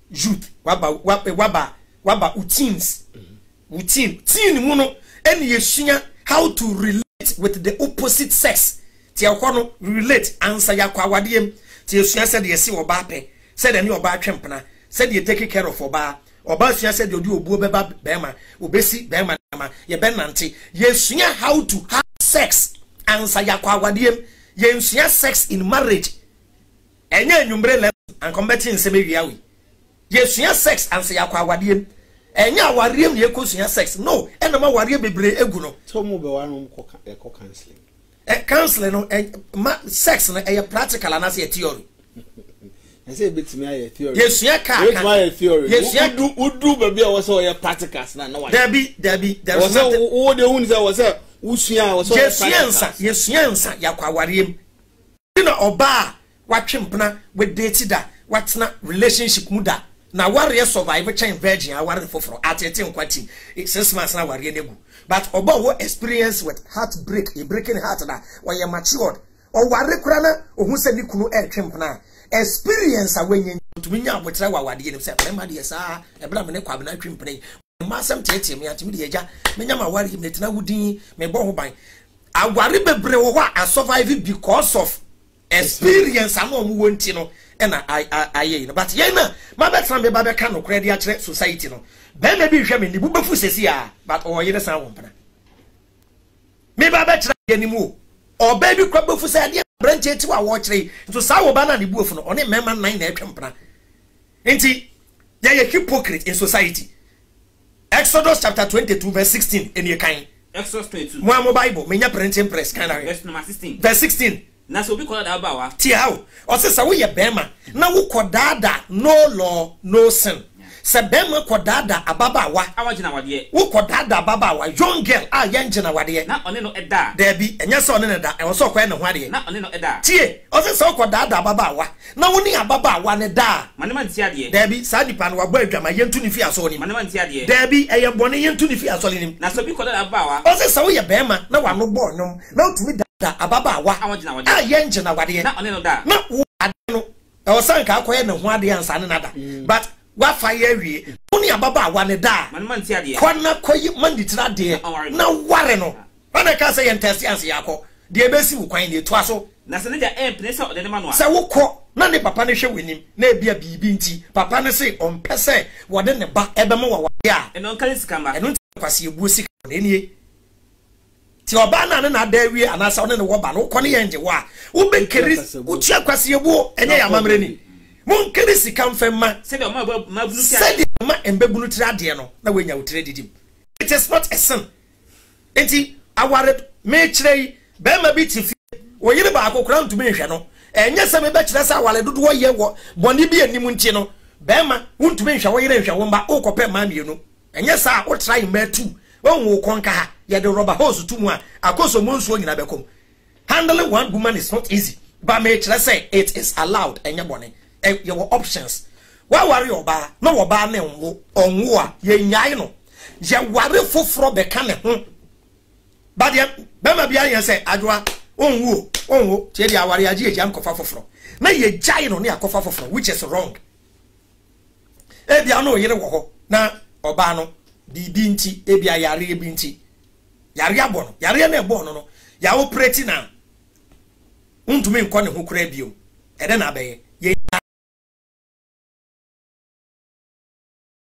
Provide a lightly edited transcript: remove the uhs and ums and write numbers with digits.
youth waba teens teen mu no ene yesua how to relate with the opposite sex ti akono relate answer yakwa wadiem ti yesua said yesi oba pe said any oba twempena said you take care of oba sua said you do obuo beba bema obesi bema ma ye benante yesua how to have sex answer yakwa wadiem yesua sex in marriage enye enwumbre le and combating semewiawi yesua sex answer yakwa wadiem enya awariem ne ekosua sex no enama warie bebre egu no so mo be wanu ko counseling counseling no sex no e practical and as a theory I say bit me a theory yesua ka theory yesua do be o so ye practicals na no wa there is not wo de hun say wo say usua wo so yesua nsa yakwa awariem na oba watwempena with date da watna relationship mu da na warrior survive chain virgin aware foforo atete nkwati 6 months na warrior negu but oba wo experience with heartbreak a breaking heart na we matured o ware kura na ohun se ni kunu twempena experience awenye tuminya abotre wa wade ni se prema de sa ebra me ne kwab na twempena ma sam tete me atimi de eja menya ma ware me tena wudin me bo ho ban aware bebre wo ho a survive because of experience amo mu wonti no ena aye no but yen na ma betra me ba be ka no kra de a kire society no be me bi hwe me ni bu befu sesi a but o yire san wompana me ba betra ye ni mu o ba bi kwa befu se de branche ti wa wo kire so sa wo ba na ni buofu no one mema 9 na etwempana enti ye hypocrite in society. Exodus chapter 22 verse 16 in your kind Exodus 22 mo Bible me nya printing press kind of verse number 16 verse 16 na so bi ko da ba wa ti how o se sa wo ye bema na wo kodada no law no sin se bema kodada ababawa awagina wade wo kodada ababawa young girl a yenjina wade na one no eda there be enya so one no da e wo so kwa ne ho ade na one no eda tie o se sa kodada ababawa na wo ni ababawa ne da manema nti ade there be sa dipa no wabo adwama yentu ni fi aso ni manema nti ade there be eye bone yentu ni fi aso ni na so bi ko da ba wa o se sa wo ye bema na wa no bo nyom na otumi da ababawa awagina wade a yenjina wade na one no da na wo ade no e wo san ka akoye ne ho ade ansa ne nada but wa fire wie oni ababawa ne da manema nti ade kwana koyi manditira de na ware no na ka say entest ansa yakọ de ebesi wo kwan de to aso na se ne ja empne se ode ne manu a se wo kọ na ne papa ne hwe wenim na ebia bibi nti papa ne se on pese wode ne ba ebema wa wade a eno kan sikamba eno kwase ebuo sika na enie ti oba na ne na da wie anasa one ne wo ba no kọ ne yenje wa wo be keri wo tua kwase ebuo enye ya mamre ni mon keri sika mfemma se de ma bunu tia se de ma embebunu tira de no na wenya wo tire didim it is not a sin enti aware me kirei be ma bi ti fi wo yire ba akokora ntumi hwe no enye se me be kire sa awale dodo wo ye wo boni bi anim nti no be ma ntumi hwe wo yire hwe wo mba okope ma mienu enye sa wo try ma tu wo konka ha ye de rubber hose tu mu a akoso monsuo nyina bekom handling one woman is not easy but me kire say it is allowed enye boni your options wa ware oba na oba na onwo a ye nyae no ye ware foforo be ka ne ho ba de be ma bia yen say adwa onwo tie dia ware age ejam kofa foforo na ye jai no ne akofa foforo which is wrong e bia no yire wo ho na oba no bibi nti e bia yare e bi nti yare abo no yare na ebo no ya operate na ntumi nkọ ne ho kura bio ede na abaye